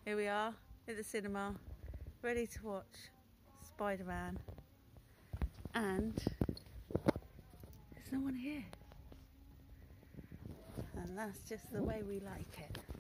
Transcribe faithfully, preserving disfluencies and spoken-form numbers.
Here we are at the cinema, ready to watch Spiderman, and there's no one here, and that's just the way we like it.